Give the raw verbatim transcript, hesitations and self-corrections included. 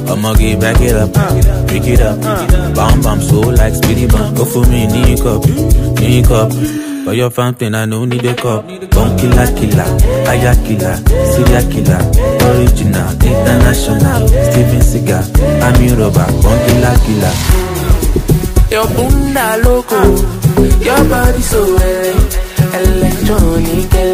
I'ma get back it up, pick it up. Bam bam so like speedy bump. Go for me, need cup, need cup. For your fountain, I no need a cup. Bone killer, killer, aya killer, serial killer, original, international. Steven Seagal, I'm your robber, bone killer, killer. Your bunda loco, your body so ele electronic.